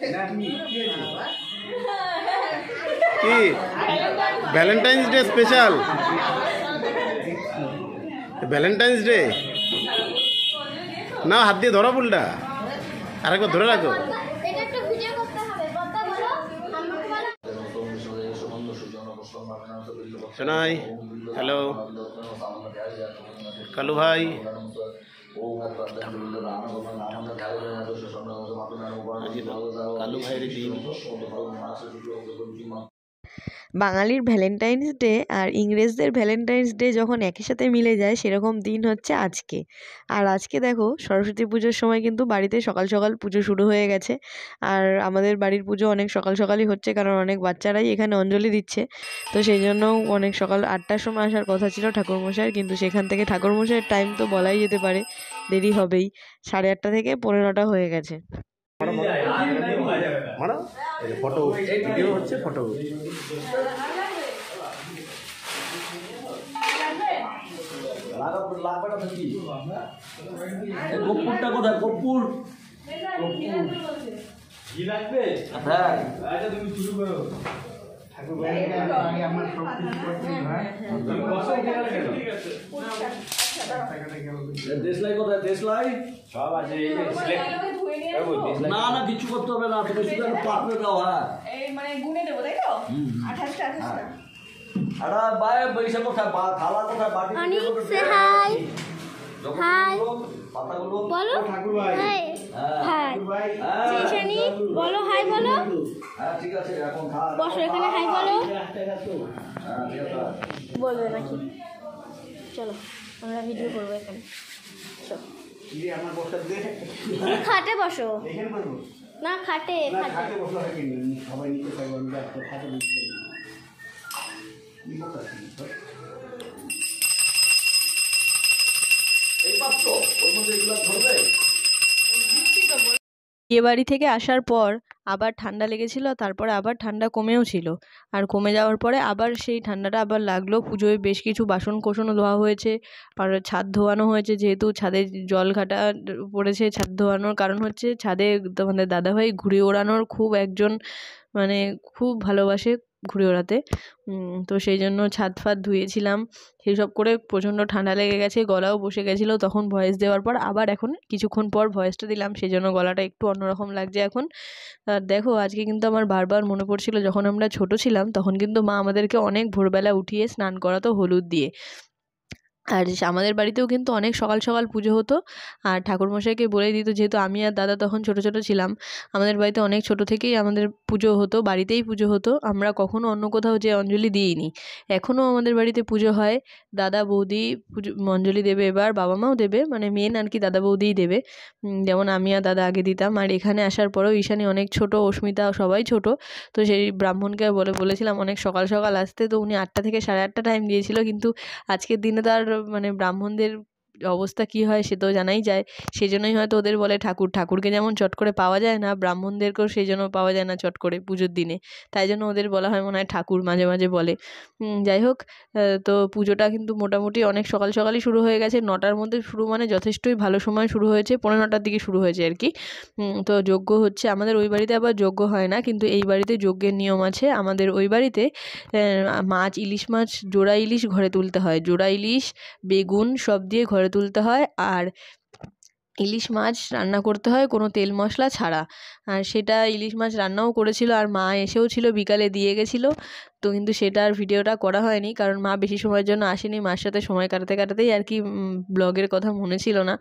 কি Valentine's Day special, Valentine's Day না, হাত দিয়ে ধরো ফুলটা, আরেকবার ধরে রাখো। শোনাই, হ্যালো কালু ভাই, কালু ভাইয়ের দিন। বাঙালির ভ্যালেন্টাইন্স ডে আর ইংরেজদের ভ্যালেন্টাইন্স ডে যখন একই সাথে মিলে যায় সেরকম দিন হচ্ছে আজকে। আর আজকে দেখো সরস্বতী পুজোর সময় কিন্তু বাড়িতে সকাল সকাল পুজো শুরু হয়ে গেছে। আর আমাদের বাড়ির পুজো অনেক সকাল সকালই হচ্ছে, কারণ অনেক বাচ্চারাই এখানে অঞ্জলি দিচ্ছে। তো সেই জন্য অনেক সকাল 8টার সময় আসার কথা ছিল ঠাকুরমশাইয়ের, কিন্তু সেখান থেকে ঠাকুরমশাইয়ের টাইম তো বলাই যেতে পারে দেরি হবেই, 8:30 থেকে 9:15 হয়ে গেছে। ফটো ভিডিও হচ্ছে, ফটো কর্পূরটা কোথায়? কর্পূর কি লাগবে? হ্যাঁ তুমি শুরু করো। দেশলাই কোথায়? দেশলাই সব আছে, না না কিছু করতে হবে না, তুমি শুধু পাত্রে দাও। হ্যাঁ মানে গুনে দেবো, তাই তো? 28টা আরে ভাই বৈশা কোথায়? থালা কোথায়? বাটি হাই হাই পাতাগুলো বলো। ঠাকুর ভাই হাই সেশনি বলো, হাই বলো। হ্যাঁ ঠিক আছে, এখন বসো এখানে, হাই বলো। বলবে নাকি? চলো আমরা ভিডিও করবো এখানে। আমার বসা দে, খাটে বসো। এখানে বসবো না, খাটে খাটে বসো। সবাই নিচে থাকবো, আমি খাটে বসবো। বিয়ে বাড়ি থেকে আসার পর আবার ঠান্ডা লেগেছিল, তারপরে আবার ঠান্ডা কমেও ছিল, আর কমে যাওয়ার পরে আবার সেই ঠান্ডাটা আবার লাগলো। পুজোয় বেশ কিছু বাসন কোসনও ধোয়া হয়েছে, আর ছাদ ধোয়ানো হয়েছে, যেহেতু ছাদে জল ঘাটা পড়েছে। ছাদ ধোয়ানোর কারণ হচ্ছে ছাদে তোমাদের দাদাভাই ঘুড়ি ওড়ানোর খুব একজন মানে খুব ভালোবাসে ঘুড়ি ওড়াতে, তো সেই জন্য ছাদ ফাদ ধুয়েছিলাম। সেই সব করে প্রচণ্ড ঠান্ডা লেগে গেছে, গলাও বসে গেছিলো তখন ভয়েস দেওয়ার পর। আবার এখন কিছুক্ষণ পর ভয়েসটা দিলাম, সেই জন্য গলাটা একটু অন্যরকম লাগছে এখন। আর দেখো আজকে কিন্তু আমার বারবার মনে পড়ছিল যখন আমরা ছোট ছিলাম, তখন কিন্তু মা আমাদেরকে অনেক ভোরবেলা উঠিয়ে স্নান করাতো হলুদ দিয়ে। আর আমাদের বাড়িতেও কিন্তু অনেক সকাল সকাল পুজো হতো, আর ঠাকুরমশাইকে বলে দিত, যেহেতু আমি আর দাদা তখন ছোট ছোট ছিলাম, আমাদের বাড়িতে অনেক ছোট থেকেই আমাদের পুজো হতো, বাড়িতেই পুজো হতো। আমরা কখনো অন্য কোথাও যে অঞ্জলি দিইনি। এখনও আমাদের বাড়িতে পুজো হয়, দাদা বৌদি পুজো অঞ্জলি দেবে, এবার বাবা মাও দেবে, মানে মেন আর কি দাদা বৌদিই দেবে। যেমন আমি আর দাদা আগে দিতাম। আর এখানে আসার পরেও ঈশানী অনেক ছোট, অস্মিতা সবাই ছোট, তো সেই ব্রাহ্মণকে বলেছিলাম অনেক সকাল সকাল আসতে, তো উনি 8টা থেকে 8:30 টাইম দিয়েছিল। কিন্তু আজকের দিনে তার মানে ব্রাহ্মণদের অবস্থা কি হয় সে তো জানাই যায়, সেই জন্যই হয়তো ওদের বলে ঠাকুর। ঠাকুরকে যেমন চট করে পাওয়া যায় না, ব্রাহ্মণদেরকেও সেই জন্য পাওয়া যায় না চট করে পুজোর দিনে, তাই জন্য ওদের বলা হয় মনে হয় ঠাকুর, মাঝে মাঝে বলে। যাই হোক, তো পুজোটা কিন্তু মোটামুটি অনেক সকাল সকালই শুরু হয়ে গেছে। 9টার মধ্যে শুরু, মানে যথেষ্টই ভালো সময় শুরু হয়েছে, 9:45টার দিকে শুরু হয়েছে আর কি। তো যজ্ঞ হচ্ছে। আমাদের ওই বাড়িতে আবার যজ্ঞ হয় না, কিন্তু এই বাড়িতে যজ্ঞের নিয়ম আছে। আমাদের ওই বাড়িতে মাছ, ইলিশ মাছ, জোড়া ইলিশ ঘরে তুলতে হয়, জোড়া ইলিশ বেগুন সব দিয়ে ঘরে তুলতে হয়। আর ইলিশ মাছ রান্না করতে হয় কোনো তেল মশলা ছাড়া। আর সেটা ইলিশ মাছ রান্নাও করেছিল, আর মা এসেও ছিল, বিকালে দিয়ে গেছিলো। তো কিন্তু সেটা আর ভিডিওটা করা হয়নি, কারণ মা বেশি সময়ের জন্য আসেনি, মার সাথে সময় কাটাতে কাটাতেই আর কি ব্লগের কথা মনে ছিল না।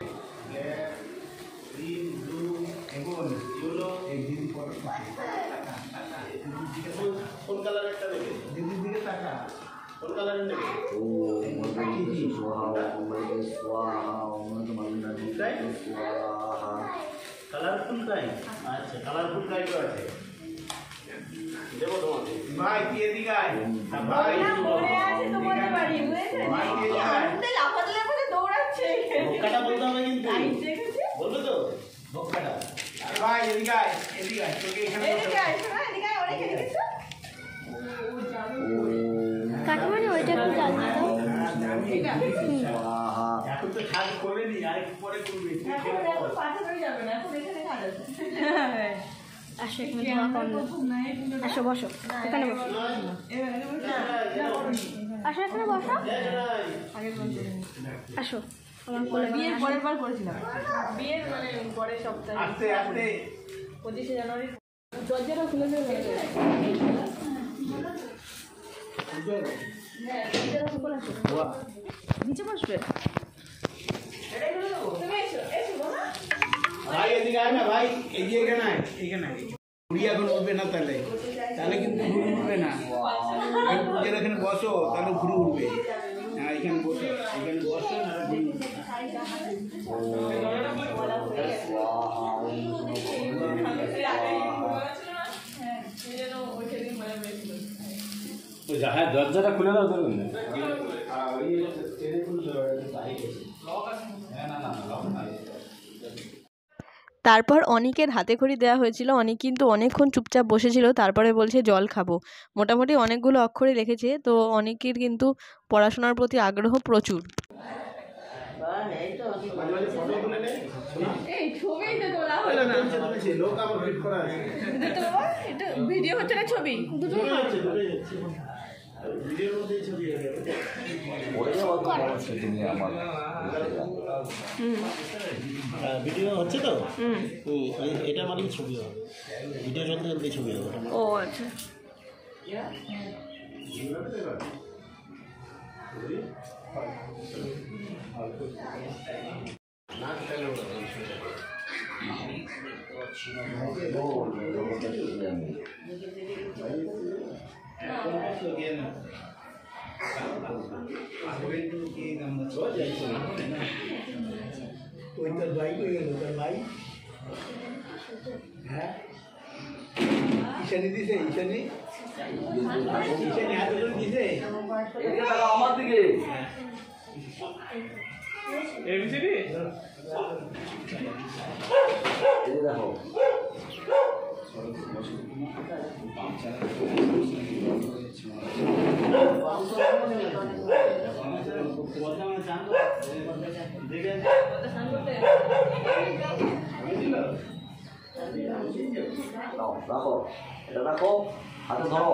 কালারফুল কাই, আচ্ছা কালারফুল কাই তো আছে, দেবো তোমাকে। ভাই কি এদিকে আয়, ভাই পড়ে আছে তোমাদের বাড়ি, বুঝেছেন? ভাই কি আনন্দে লাফাতে লাফাতে দৌড়াচ্ছে। ভক্কাটা বলতে হবে কিন্তু, বলবে তো ভক্কাটা। আরে ভাই এদিকে আয়, এদিকে আয়, তোকে এখানে এদিকে আয়, শোনা এদিকে আয়, অনেক এদিকে এসো। কাটমানি ওইটা একটু জ্বালিয়ে দাও। ঠিক আছে, এখন তো কাজ করেনি, আর একটু পরে করবে। এখন পাঠা হয়ে যাবে না, এখন এখানে কাজ আছে। আসো এখানে ধোয়া কম না। আসো বসো এখানে বসো। আসো এখানে বসো। আসো আমার কোলে বিয়ের পরের বার করেছিলাম, বিয়ের মানে পরের সপ্তাহে 25শে জানুয়ারি দরজাটা খুলে দেবে। নিচে বসবে ভাই এদিকে আয় না ভাই, এগিয়ে কেন আয়, এইখানে আয়। ঘুড়ি এখন উঠবে না, তাহলে তাহলে কিন্তু ঘুড়ি উঠবে না। পূজার এখানে বসো, তাহলে ঘুড়ি উঠবে। হ্যাঁ এখানে বসো, এখানে বসো না, ঘুড়ি উঠবে। হ্যাঁ দরজাটা খুলে দাও ধরুন। তারপর অনিকের হাতে খড়ি দেওয়া হয়েছিল। অনিক কিন্তু অনেকক্ষণ চুপচাপ বসেছিল, তারপরে বলছে জল খাবো। মোটামুটি অনেকগুলো অক্ষরে লিখেছে, তো অনিকের কিন্তু পড়াশোনার প্রতি আগ্রহ প্রচুর। ভিডিও হচ্ছে না ছবি ভিডিও হচ্ছে তো, এটা মানে ছবি হবে, ভিডিও চলতে চলতে ছবি হবে। ও আচ্ছা ওই তোর ভাই কই গেল, তোর ভাই? হ্যাঁ ঈশানি দিছে, ঈশানি ঈশানি হাতে করে দিছে আমার দিকে দেখো রাখো, এটা রাখো, হাতে ধরো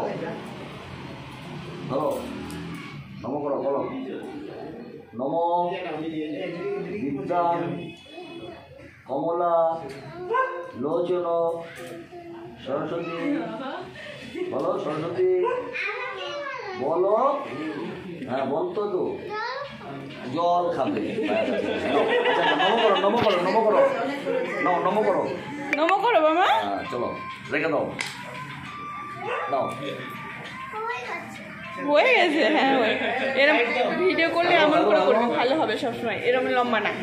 ধরো, নম করো, বলো নম বিদ্যাম কমলা লোচন সরস্বতী, বলো সরস্বতী, বলো, হ্যাঁ বলতো তো, জল খাবে। নম করো, নম করো, নম করো, নম করো বাবা। হ্যাঁ চলো রেখে দাও, দাও হয়ে গেছে। হ্যাঁ এরকম ভিডিও করলে এমন করে করবে, ভালো হবে সবসময়, এরকম লম্বা না।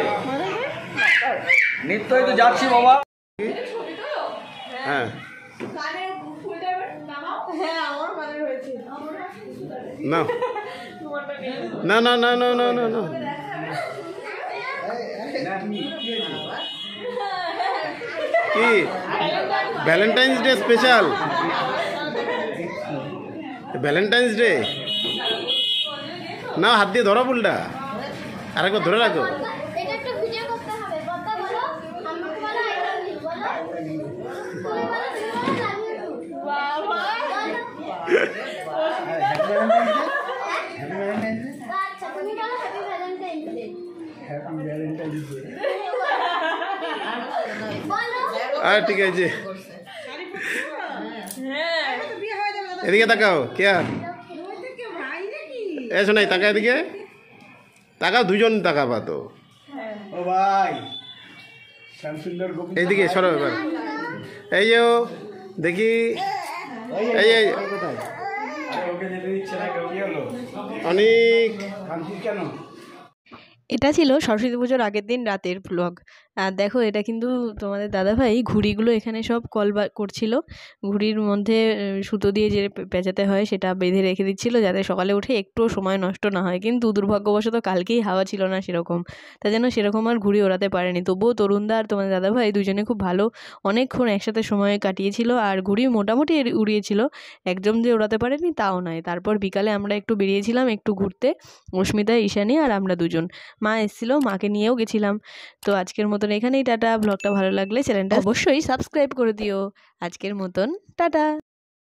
নিত্যই তো যাচ্ছি বাবা। হ্যাঁ না না না না না না না না কি Valentine's Day special, Valentine's Day না, হাত দিয়ে ধরো ফুলটা, আরেকবার ধরে রাখো। আর ঠিক আছে, এদিকে তাকাও, কেয়া এ শোনাই, তাকা এদিকে তাকাও, দুজন তাকাবা তো। ও ভাই এইদিকে সরো এবার, এই যে দেখি, এই এই অনেক কেন। এটা ছিল সরস্বতী পুজোর আগের দিন রাতের ব্লগ। আর দেখো এটা কিন্তু তোমাদের দাদাভাই ঘুড়িগুলো এখানে সব কল করছিল, ঘুড়ির মধ্যে সুতো দিয়ে যে পেঁচাতে হয় সেটা বেঁধে রেখে দিচ্ছিল যাতে সকালে উঠে একটুও সময় নষ্ট না হয়। কিন্তু দুর্ভাগ্যবশত কালকেই হাওয়া ছিল না সেরকম, তা যেন সেরকম আর ঘুড়ি ওড়াতে পারেনি। তবুও তরুণদা আর তোমাদের দাদাভাই দুজনে খুব ভালো অনেকক্ষণ একসাথে সময় কাটিয়েছিল, আর ঘুড়ি মোটামুটি উড়িয়েছিল, একজন যে ওড়াতে পারেনি তাও নয়। তারপর বিকালে আমরা একটু বেরিয়েছিলাম একটু ঘুরতে, অস্মিতা, ঈশানী আর আমরা দুজন। মা এসেছিলো, মাকে নিয়েও গেছিলাম। তো আজকের মতো মতন এখানেই টাটা। ব্লগটা ভালো লাগলে চ্যানেলটা অবশ্যই সাবস্ক্রাইব করে দিও। আজকের মতন টাটা।